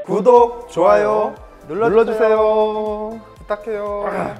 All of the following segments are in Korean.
구독, 좋아요 눌러주세요. 부탁해요.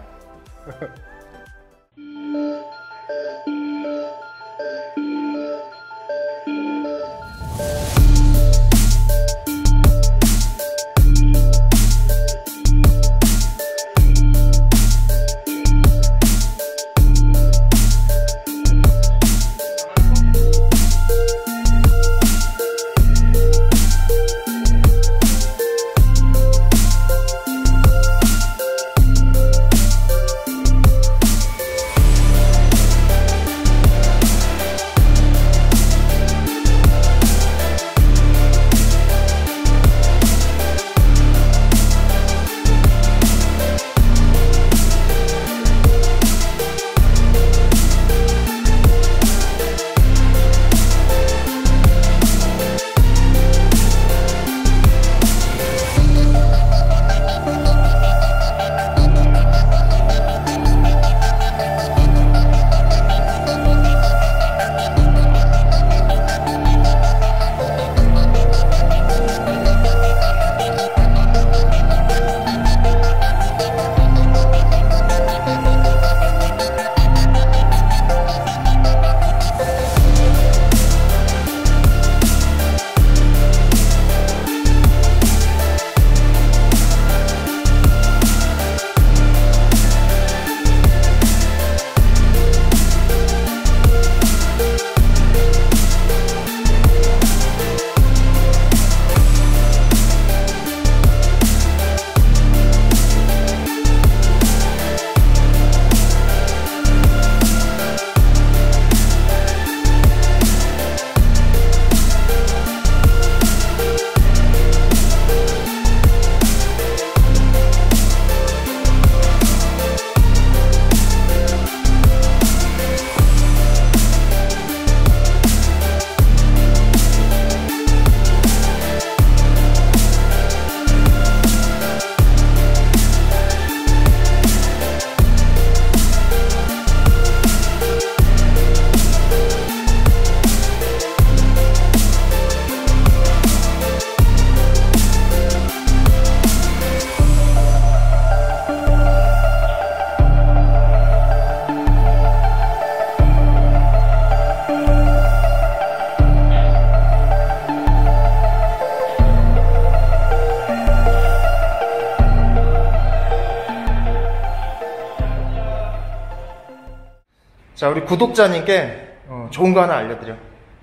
자, 우리 구독자님께 좋은 거 하나 알려드려.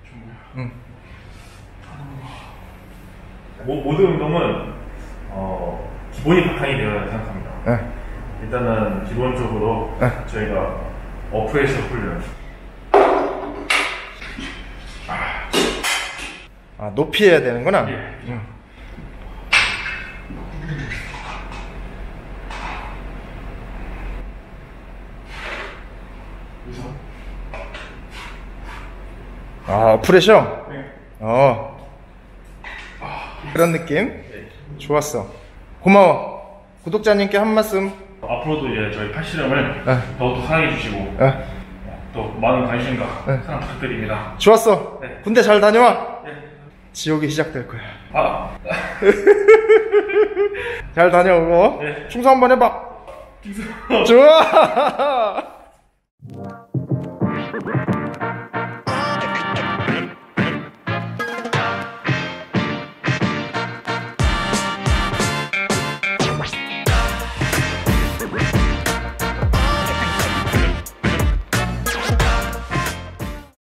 모든 운동은 기본이 바탕이 되어야 생각합니다. 네. 일단은 기본적으로 저희가 어프레셔 훈련. 높이 해야 되는구나. 예. 프레셔? 네. 그런 느낌? 좋았어. 고마워. 구독자님께 한 말씀. 앞으로도 이제 저희 팔씨름을 더욱더 사랑해 주시고 또 많은 관심과 사랑 부탁드립니다. 좋았어. 네. 군대 잘 다녀와. 네. 지옥이 시작될 거야. 아. 잘 다녀오고. 네. 충성 한번 해봐. 좋아.